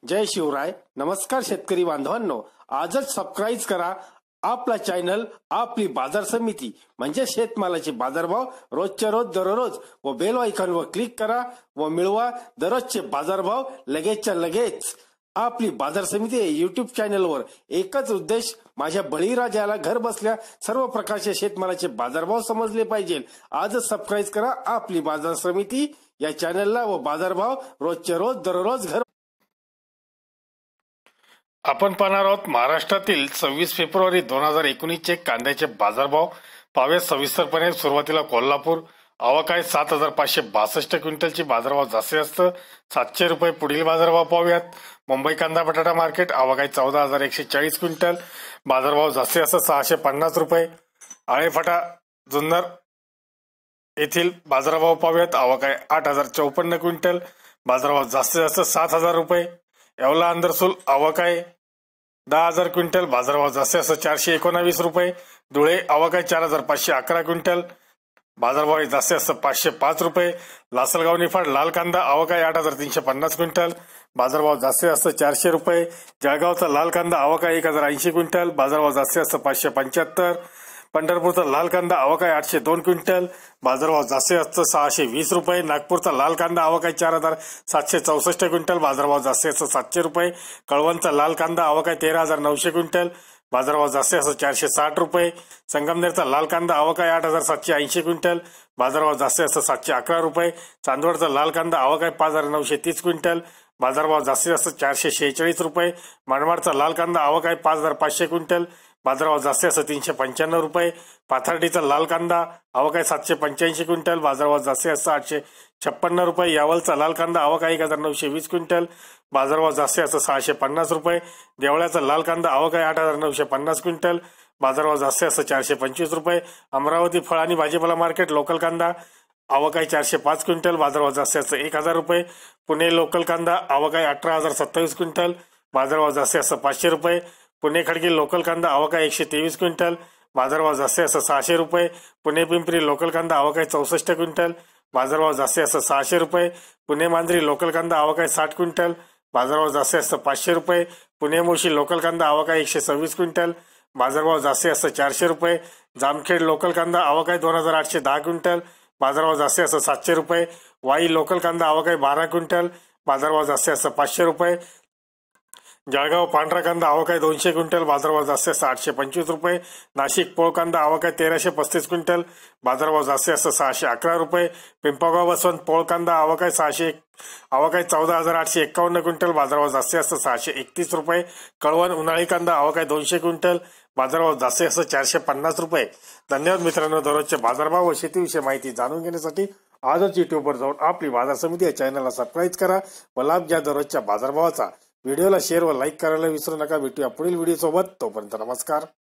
जय शिवराय. नमस्कार शेतकरी बांधवांनो, आजच सबस्क्राईब करा आपला चॅनल आपली बाजार समिती म्हणजे शेतमालाचे बाजारभाव रोजच्या रोज दररोज व बेल आयकॉनवर क्लिक करा व मिळवा दररोजचे बाजारभाव लगेचच्या लगेच. आपली बाजार समिती युट्यूब चॅनलवर एकच उद्देश, माझ्या बळीराजाला घर बसल्या सर्व प्रकारचे शेतमालाचे बाजारभाव समजले पाहिजे. आजच सबस्क्राईब करा आपली बाजार समिती या चॅनलला व बाजारभाव रोजच्या रोज दररोज घर. आपण पाहणार आहोत महाराष्ट्रातील 26 फेब्रुवारी 2019 चे कांद्याचे बाजारभाव. पाहूया सविस्तरपणे. सुरुवातीला कोल्हापूर. आवक आहे 7,562 क्विंटलची. बाजारभाव जास्तीत जास्त 700 रुपये. पुढील बाजारभाव पाहूयात. मुंबई कांदा बटाटा मार्केट. आवक आहे 14,140 क्विंटल. बाजारभाव जास्तीत जास्त 650 रुपये. आळेफाटा जुन्नर येथील बाजारभाव पाहूयात. आवक आहे 8,054 क्विंटल. बाजारभाव जास्तीत जास्त 7,000 रुपये. येवला अंदरसूल. आवक आहे 10,000 क्विंटल. बाजारभाव जास्तीत जास्त 419 रुपये. धुळे. आवक आहे 4,511 क्विंटल. बाजारभाव जास्तीत जास्त 505 रुपये. लासलगाव निफाड लाल कांदा. आवक आहे 8,350 क्विंटल. बाजारभाव जास्तीत जास्त 400 रुपये. जळगावचा लाल कांदा. आवक आहे 1,080 क्विंटल. बाजारभाव जास्तीत जास्त 575. पंढरपूरचा लाल कांदा. आवक आहे 802 क्विंटल. बाजारभाव जास्तीत जास्त 620 रुपये. नागपूरचा लाल कांदा. आवक आहे 4,764 क्विंटल. बाजारभाव जास्तीत जास्त 700 रुपये. कळवणचा लाल कांदा. आवक आहे 13,900 क्विंटल. बाजारभाव जास्तीत जास्त 460 रुपये. संगमनेरचा लाल कांदा. आवक आहे 8,780 क्विंटल. बाजारभाव जास्तीत जास्त 711 रुपये. चांदवडचा लाल कांदा. आवक आहे 5,930 क्विंटल. बाजारभाव जास्तीत जास्त 446 रुपये. मनमाडचा लाल कांदा. आवक आहे 5,500 क्विंटल. बाजारभाव जास्तीत जास्त 395 रुपये. पाथर्डीचा लाल कांदा. आवक आहे 785 क्विंटल. बाजारभाव जास्तीत जास्त 856 रुपये. यावलचा लाल कांदा. आवक आहे 1,920 क्विंटल. बाजारभाव जास्तीत जास्त 650 रुपये. देवळ्याचा लाल कांदा. आवक आहे 8,950 क्विंटल. बाजारभाव जास्तीत जास्त 425 रुपये. अमरावती फळ आणि भाजीपाला मार्केट लोकल कांदा. आवक आहे 405 क्विंटल. बाजारभाव जास्तीत जास्त 1,000 रुपये. पुणे लोकल कांदा. आवक आहे 18,027 क्विंटल. बाजारभाव जास्तीत जास्त 500 रुपये. पुणे खडकी लोकल कांदा. आवक आहे 123 क्विंटल. बाजारभाव जास्तीत जास्त 600 रुपये. पुणे पिंपरी लोकल कांदा. आवक आहे 64 क्विंटल. बाजारभाव जास्तीत जास्त 600 रुपये. पुणे मांजरी लोकल कांदा. आवक आहे 60 क्विंटल. बाजारभाव जास्तीत जास्त 500 रुपये. पुणे मुळशी लोकल कांदा. आवक आहे 126 क्विंटल. बाजारभाव जास्तीत जास्त 400 रुपये. जामखेड लोकल कांदा. आवक आहे 2,810 क्विंटल. बाजारभाव जास्तीत जास्त 700 रुपये. वाई लोकल कांदा. आवक आहे 12 क्विंटल. बाजारभाव जास्तीत जास्त 500 रुपये. जळगाव पांढरा कांदा. आवक आहे 200 क्विंटल. बाजारभाव जास्तीत जास्त 825 रुपये. नाशिक पोळ कांदा. आवक आहे 1,335 क्विंटल. बाजारभाव जास्तीत जास्त 611 रुपये. पिंपळगाव बसवंत पोळ कांदा. आवक आहे 14,851 क्विंटल. बाजारभाव जास्तीत जास्त 631 रुपये. कळवण उन्हाळी कांदा. आवक आहे 200 क्विंटल. बाजारभाव जास्तीत जास्त 450 रुपये. धन्यवाद मित्रांनो. दररोजचे बाजारभाव व शेतीविषयी माहिती जाणून घेण्यासाठी आजच युट्यूबवर जाऊन आपली बाजार समिती या चॅनलला सबस्क्राईब करा व लाभ घ्या दररोजच्या बाजारभावाचा. व्हिडिओला शेअर व लाईक करायला विसरू नका. भेटूया पुढील व्हिडिओ सोबत. तोपर्यंत नमस्कार.